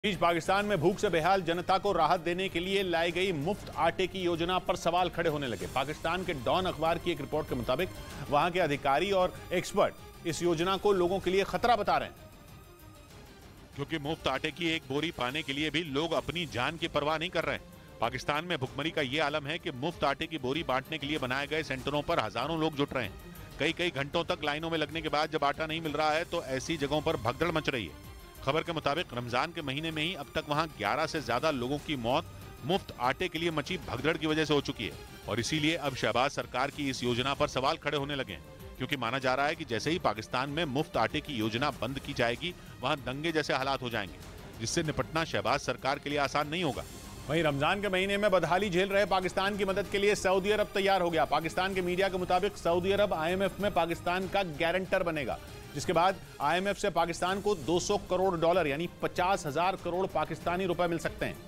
बीच पाकिस्तान में भूख से बेहाल जनता को राहत देने के लिए लाई गई मुफ्त आटे की योजना पर सवाल खड़े होने लगे। पाकिस्तान के डॉन अखबार की एक रिपोर्ट के मुताबिक वहां के अधिकारी और एक्सपर्ट इस योजना को लोगों के लिए खतरा बता रहे हैं, क्योंकि मुफ्त आटे की एक बोरी पाने के लिए भी लोग अपनी जान की परवाह नहीं कर रहे हैं। पाकिस्तान में भुखमरी का ये आलम है कि मुफ्त आटे की बोरी बांटने के लिए बनाए गए सेंटरों पर हजारों लोग जुट रहे हैं। कई घंटों तक लाइनों में लगने के बाद जब आटा नहीं मिल रहा है तो ऐसी जगहों पर भगदड़ मच रही है। खबर के मुताबिक रमजान के महीने में ही अब तक वहां 11 से ज्यादा लोगों की मौत मुफ्त आटे के लिए मची भगदड़ की वजह से हो चुकी है। और इसीलिए अब शहबाज सरकार की इस योजना पर सवाल खड़े होने लगे हैं, क्योंकि माना जा रहा है कि जैसे ही पाकिस्तान में मुफ्त आटे की योजना बंद की जाएगी वहां दंगे जैसे हालात हो जाएंगे, जिससे निपटना शहबाज सरकार के लिए आसान नहीं होगा। वहीं रमजान के महीने में बदहाली झेल रहे पाकिस्तान की मदद के लिए सऊदी अरब तैयार हो गया। पाकिस्तान के मीडिया के मुताबिक सऊदी अरब IMF में पाकिस्तान का गारंटर बनेगा, जिसके बाद IMF से पाकिस्तान को $200 करोड़ यानी 50,000 करोड़ पाकिस्तानी रुपए मिल सकते हैं,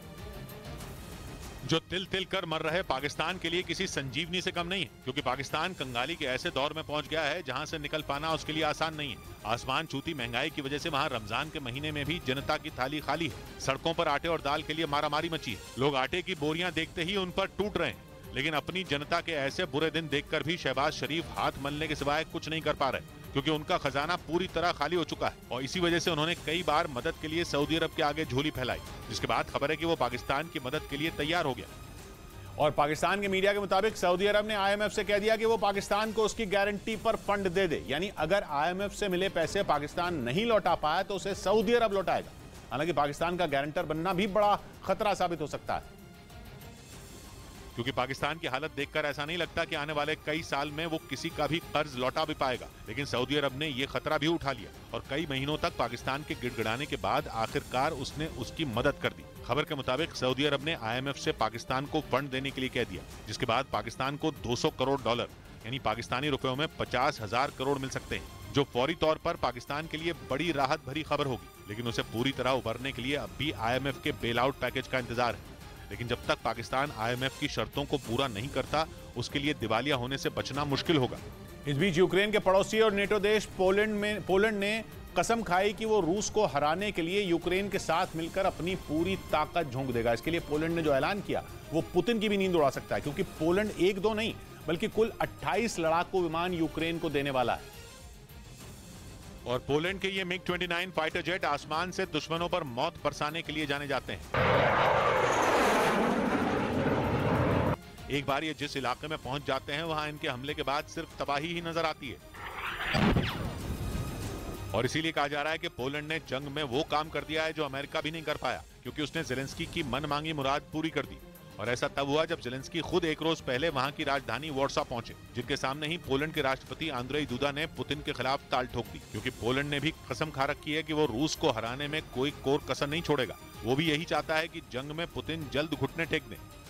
जो तिल तिल कर मर रहे पाकिस्तान के लिए किसी संजीवनी से कम नहीं है, क्योंकि पाकिस्तान कंगाली के ऐसे दौर में पहुंच गया है जहां से निकल पाना उसके लिए आसान नहीं है। आसमान छूती महंगाई की वजह से वहां रमजान के महीने में भी जनता की थाली खाली है। सड़कों पर आटे और दाल के लिए मारामारी मची है। लोग आटे की बोरियां देखते ही उन पर टूट रहे हैं, लेकिन अपनी जनता के ऐसे बुरे दिन देखकर भी शहबाज शरीफ हाथ मलने के सिवाय कुछ नहीं कर पा रहे, क्योंकि उनका खजाना पूरी तरह खाली हो चुका है। और इसी वजह से उन्होंने कई बार मदद के लिए सऊदी अरब के आगे झोली फैलाई, जिसके बाद खबर है कि वो पाकिस्तान की मदद के लिए तैयार हो गया। और पाकिस्तान के मीडिया के मुताबिक सऊदी अरब ने IMF से कह दिया कि वो पाकिस्तान को उसकी गारंटी पर फंड दे दे, यानी अगर IMF से मिले पैसे पाकिस्तान नहीं लौटा पाया तो उसे सऊदी अरब लौटाएगा। हालांकि पाकिस्तान का गारंटर बनना भी बड़ा खतरा साबित हो सकता है, क्योंकि पाकिस्तान की हालत देखकर ऐसा नहीं लगता कि आने वाले कई साल में वो किसी का भी कर्ज लौटा भी पाएगा। लेकिन सऊदी अरब ने ये खतरा भी उठा लिया और कई महीनों तक पाकिस्तान के गिड़गिड़ाने के बाद आखिरकार उसने उसकी मदद कर दी। खबर के मुताबिक सऊदी अरब ने IMF से पाकिस्तान को फंड देने के लिए कह दिया, जिसके बाद पाकिस्तान को $200 करोड़ यानी पाकिस्तानी रुपयों में 50,000 करोड़ मिल सकते हैं, जो फौरी तौर पर पाकिस्तान के लिए बड़ी राहत भरी खबर होगी। लेकिन उसे पूरी तरह उभरने के लिए अब भी IMF के बेल आउट पैकेज का इंतजार है। लेकिन जब तक पाकिस्तान IMF की शर्तों को पूरा नहीं करता, उसके लिए दिवालिया होने से बचना मुश्किल होगा। इस बीच यूक्रेन के पड़ोसी और नेटो देश पोलैंड ने कसम खाई कि वो रूस को हराने के लिए यूक्रेन के साथ मिलकर अपनी पूरी ताकत झोंक देगा। इसके लिए पोलैंड ने जो ऐलान किया वो पुतिन की भी नींद उड़ा सकता है, क्योंकि पोलैंड 1-2 नहीं बल्कि कुल 28 लड़ाकू विमान यूक्रेन को देने वाला है। और पोलैंड के ये MiG-29 फाइटर जेट आसमान से दुश्मनों पर मौत बरसाने के लिए जाने जाते हैं। एक बार ये जिस इलाके में पहुंच जाते हैं वहां इनके हमले के बाद सिर्फ तबाही ही नजर आती है। और इसीलिए कहा जा रहा है कि पोलैंड ने जंग में वो काम कर दिया है जो अमेरिका भी नहीं कर पाया, क्योंकि उसने ज़ेलेंस्की की मनमांगी मुराद पूरी कर दी। और ऐसा तब हुआ जब ज़ेलेंस्की खुद एक रोज पहले वहां की राजधानी वार्सा पहुंचे, जिनके सामने ही पोलैंड के राष्ट्रपति आंद्रेई दुदा ने पुतिन के खिलाफ ताल ठोक दी, क्योंकि पोलैंड ने भी कसम खा रखी है कि वो रूस को हराने में कोई कोर कसर नहीं छोड़ेगा। वो भी यही चाहता है कि जंग में पुतिन जल्द घुटने टेक दें।